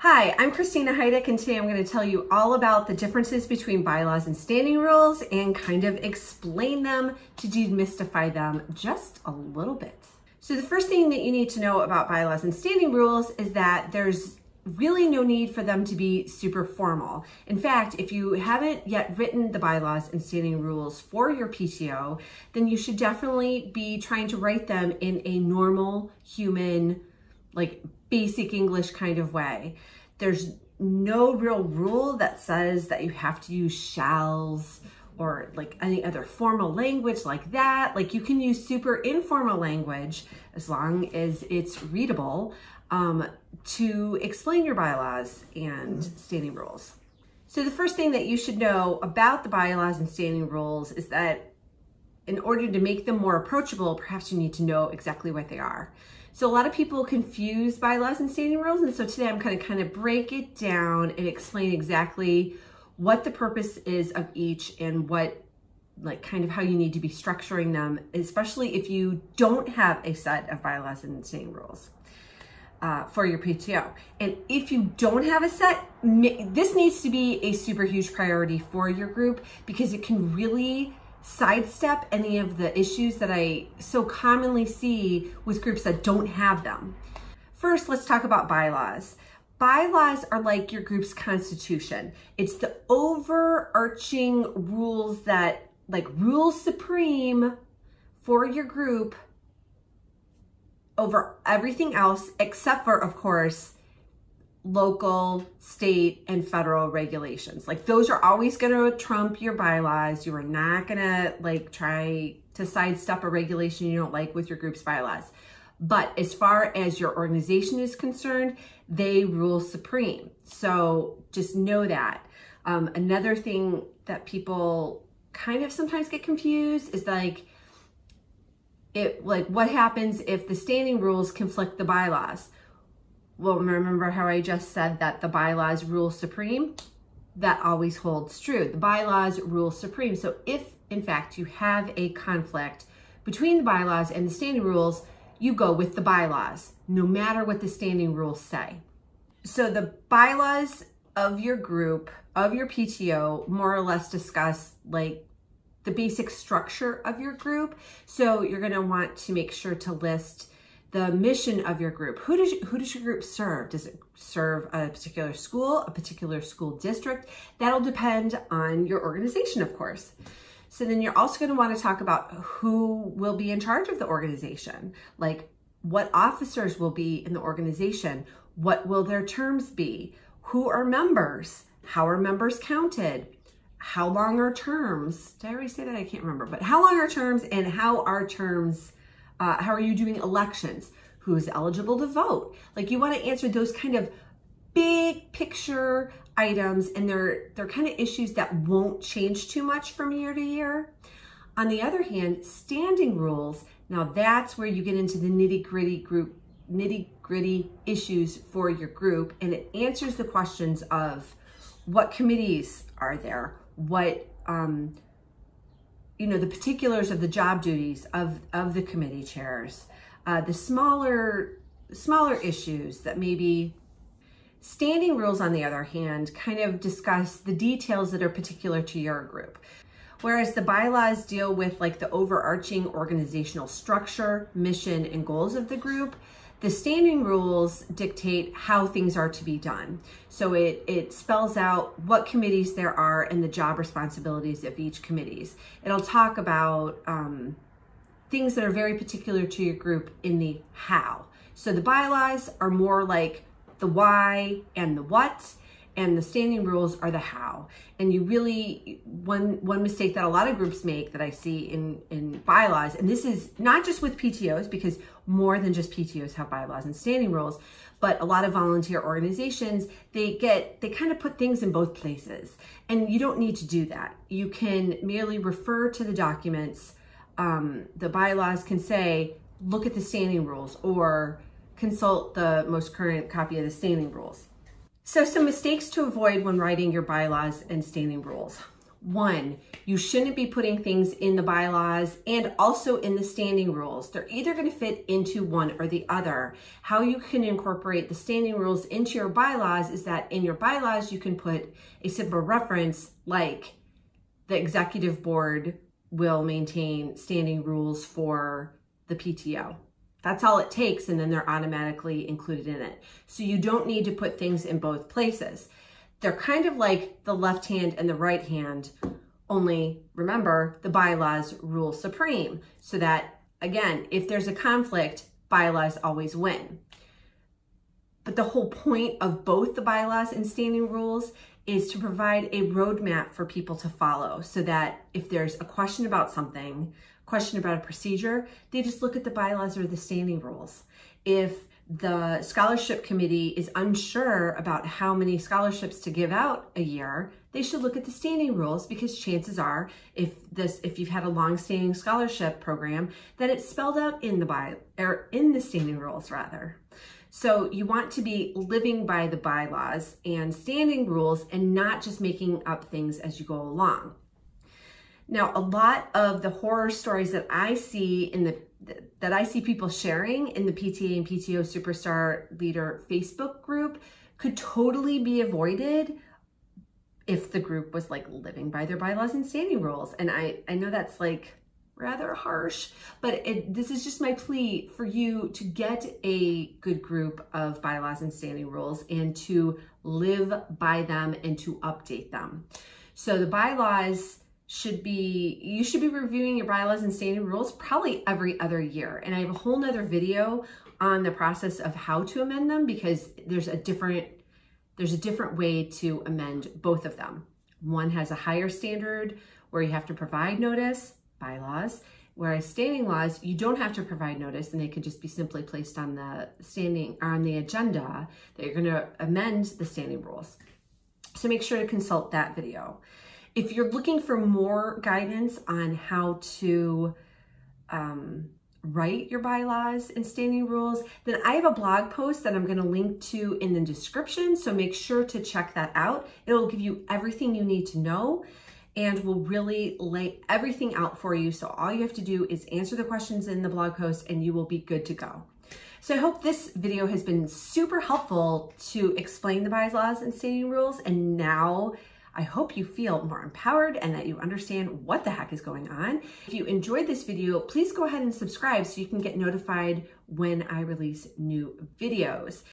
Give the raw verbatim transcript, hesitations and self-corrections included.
Hi, I'm Christina Heidick, and today I'm going to tell you all about the differences between bylaws and standing rules and kind of explain them to demystify them just a little bit. So the first thing that you need to know about bylaws and standing rules is that there's really no need for them to be super formal. In fact, if you haven't yet written the bylaws and standing rules for your P T O, then you should definitely be trying to write them in a normal, human, like basic English kind of way. There's no real rule that says that you have to use shalls or like any other formal language like that. Like you can use super informal language as long as it's readable um, to explain your bylaws and standing rules. So the first thing that you should know about the bylaws and standing rules is that in order to make them more approachable, perhaps you need to know exactly what they are. So a lot of people confuse bylaws and standing rules, and so today I'm going to kind of break it down and explain exactly what the purpose is of each and what, like kind of how you need to be structuring them, especially if you don't have a set of bylaws and standing rules uh, for your P T O. And if you don't have a set, this needs to be a super huge priority for your group because it can really sidestep any of the issues that I so commonly see with groups that don't have them. First, let's talk about bylaws. Bylaws are like your group's constitution. It's the overarching rules that, like rules supreme for your group over everything else, except for, of course, local, state, and federal regulations. Like those are always going to trump your bylaws. You are not going to like try to sidestep a regulation you don't like with your group's bylaws. But as far as your organization is concerned, they rule supreme. So just know that. Um, another thing that people kind of sometimes get confused is like, it like what happens if the standing rules conflict the bylaws? Well, remember how I just said that the bylaws rule supreme? That always holds true. The bylaws rule supreme. So if, in fact, you have a conflict between the bylaws and the standing rules, you go with the bylaws, no matter what the standing rules say. So the bylaws of your group, of your P T O, more or less discuss like the basic structure of your group. So you're going to want to make sure to list the mission of your group. Who does, who does your group serve? Does it serve a particular school, a particular school district? That'll depend on your organization, of course. So then you're also gonna wanna talk about who will be in charge of the organization, like what officers will be in the organization, what will their terms be, who are members, how are members counted, how long are terms? Did I already say that? I can't remember, but how long are terms and how are terms Uh, how are you doing elections? Who is eligible to vote? Like you want to answer those kind of big picture items, and they're, they're kind of issues that won't change too much from year to year. On the other hand, standing rules, now that's where you get into the nitty gritty group, nitty gritty issues for your group, and it answers the questions of what committees are there, what, um, you know, the particulars of the job duties of, of the committee chairs, uh, the smaller, smaller issues that maybe standing rules, on the other hand, kind of discuss the details that are particular to your group. Whereas the bylaws deal with like the overarching organizational structure, mission, and goals of the group, the standing rules dictate how things are to be done. So it, it spells out what committees there are and the job responsibilities of each committees. It'll talk about um, things that are very particular to your group in the how. So the bylaws are more like the why and the what, and the standing rules are the how. And you really, one, one mistake that a lot of groups make that I see in, in bylaws, and this is not just with P T Os, because more than just P T Os have bylaws and standing rules, but a lot of volunteer organizations, they get, they kind of put things in both places. And you don't need to do that. You can merely refer to the documents. Um, the bylaws can say, look at the standing rules, or consult the most current copy of the standing rules. So some mistakes to avoid when writing your bylaws and standing rules. One, you shouldn't be putting things in the bylaws and also in the standing rules. They're either going to fit into one or the other. How you can incorporate the standing rules into your bylaws is that in your bylaws, you can put a simple reference like the executive board will maintain standing rules for the P T O. That's all it takes, and then they're automatically included in it. So you don't need to put things in both places. They're kind of like the left hand and the right hand, only remember the bylaws rule supreme, so that, again, if there's a conflict, bylaws always win. But the whole point of both the bylaws and standing rules is to provide a roadmap for people to follow, so that if there's a question about something, question about a procedure, they just look at the bylaws or the standing rules. If the scholarship committee is unsure about how many scholarships to give out a year, they should look at the standing rules, because chances are, if this, if you've had a long-standing scholarship program, that it's spelled out in the by or in the standing rules rather. So you want to be living by the bylaws and standing rules and not just making up things as you go along. Now, a lot of the horror stories that I see in the that I see people sharing in the P T A and P T O Superstar Leader Facebook group could totally be avoided if the group was like living by their bylaws and standing rules. And I, I know that's like rather harsh, but it, this is just my plea for you to get a good group of bylaws and standing rules and to live by them and to update them. So the bylaws should be, you should be reviewing your bylaws and standing rules probably every other year. And I have a whole nother video on the process of how to amend them, because there's a different, there's a different way to amend both of them. One has a higher standard where you have to provide notice, bylaws, whereas standing laws, you don't have to provide notice, and they could just be simply placed on the standing or on the agenda that you're going to amend the standing rules. So make sure to consult that video. If you're looking for more guidance on how to um, write your bylaws and standing rules, then I have a blog post that I'm going to link to in the description. So make sure to check that out. It'll give you everything you need to know and will really lay everything out for you. So all you have to do is answer the questions in the blog post and you will be good to go. So I hope this video has been super helpful to explain the bylaws and standing rules. And now I hope you feel more empowered and that you understand what the heck is going on. If you enjoyed this video, please go ahead and subscribe so you can get notified when I release new videos.